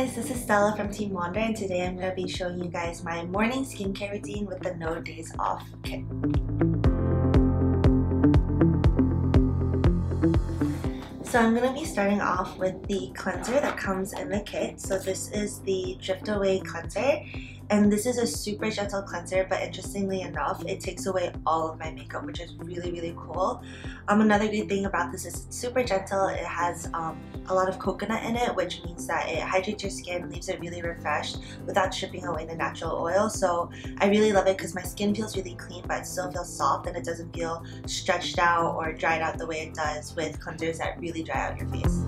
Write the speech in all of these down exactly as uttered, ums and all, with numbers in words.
guys, this is Stella from Team Wonder, and today I'm going to be showing you guys my morning skincare routine with the No Days Off kit. So I'm going to be starting off with the cleanser that comes in the kit. So this is the Drift Away cleanser, and this is a super gentle cleanser, but interestingly enough, it takes away all of my makeup, which is really, really cool. Um, another good thing about this is it's super gentle. It has um, a lot of coconut in it, which means that it hydrates your skin, leaves it really refreshed without stripping away the natural oil. So I really love it because my skin feels really clean, but it still feels soft and it doesn't feel stretched out or dried out the way it does with cleansers that really dry out your face.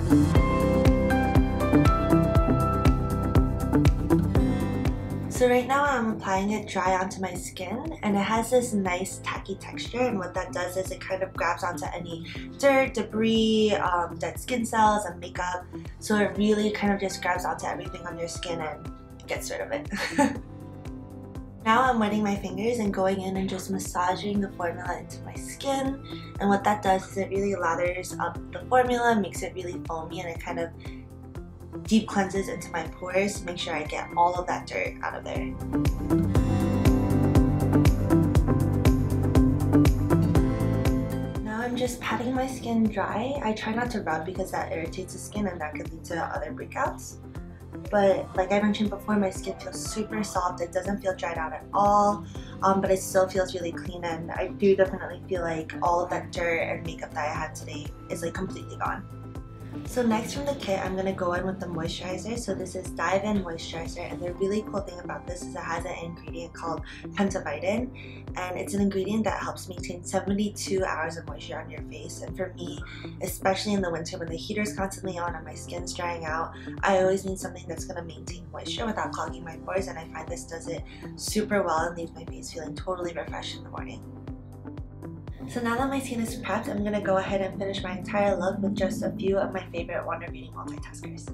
So right now I'm applying it dry onto my skin, and it has this nice tacky texture, and what that does is it kind of grabs onto any dirt, debris, um, dead skin cells and makeup. So it really kind of just grabs onto everything on your skin and gets rid of it. Now I'm wetting my fingers and going in and just massaging the formula into my skin, and what that does is it really lathers up the formula, makes it really foamy, and it kind of deep cleanses into my pores to make sure I get all of that dirt out of there. Now I'm just patting my skin dry. I try not to rub because that irritates the skin and that could lead to other breakouts. But like I mentioned before, my skin feels super soft. It doesn't feel dried out at all, um, but it still feels really clean, and I do definitely feel like all of that dirt and makeup that I had today is like completely gone. So next from the kit, I'm going to go in with the moisturizer. So this is In Moisturizer, and the really cool thing about this is it has an ingredient called Pentavitin, and it's an ingredient that helps maintain seventy-two hours of moisture on your face. And for me, especially in the winter when the heater's constantly on and my skin's drying out, I always need something that's going to maintain moisture without clogging my pores, and I find this does it super well and leaves my face feeling totally refreshed in the morning. So now that my skin is prepped, I'm going to go ahead and finish my entire look with just a few of my favorite Wonder Beauty multitaskers.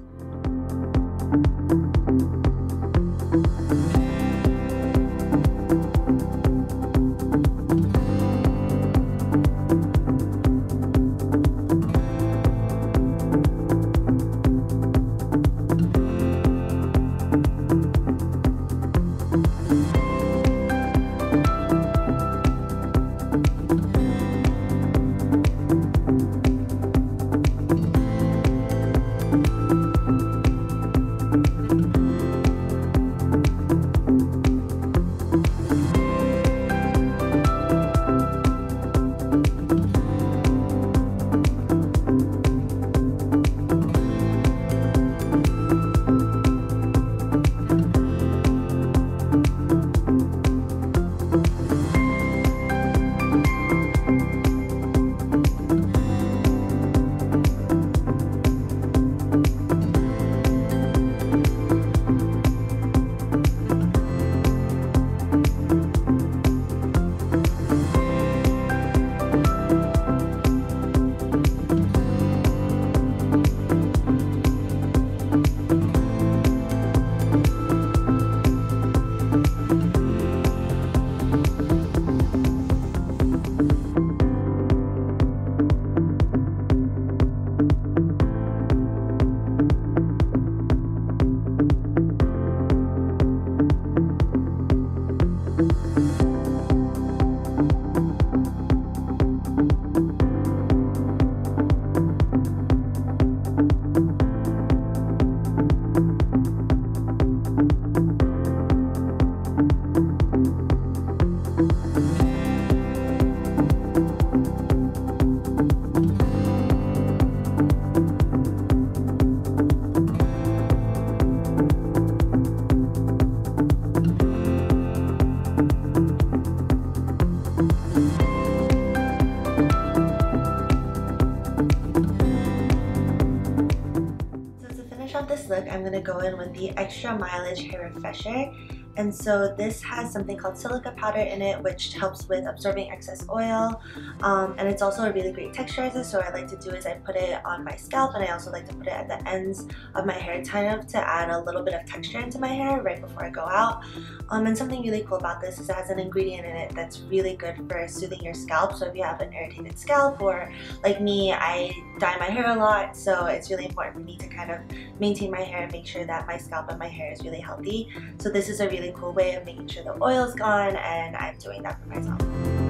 This look, I'm going to go in with the Extra Mileage Hair Refresher, And so this has something called silica powder in it, which helps with absorbing excess oil, um, and it's also a really great texturizer. So what I like to do is I put it on my scalp, and I also like to put it at the ends of my hair, kind of to add a little bit of texture into my hair right before I go out. Um, and something really cool about this is it has an ingredient in it that's really good for soothing your scalp. So if you have an irritated scalp, or like me, I dye my hair a lot, so it's really important for me to kind of maintain my hair and make sure that my scalp and my hair is really healthy. So this is a really cool way of making sure the oil is gone, and I'm doing that for myself.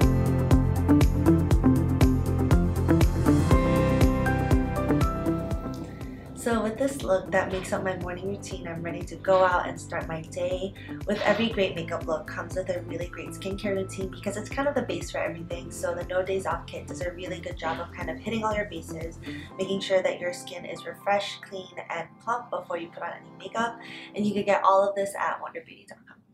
So with this look, that makes up my morning routine. I'm ready to go out and start my day. With every great makeup look comes with a really great skincare routine, because it's kind of the base for everything. So the No Days Off kit does a really good job of kind of hitting all your bases, making sure that your skin is refreshed, clean, and plump before you put on any makeup. And you can get all of this at wonder beauty dot com.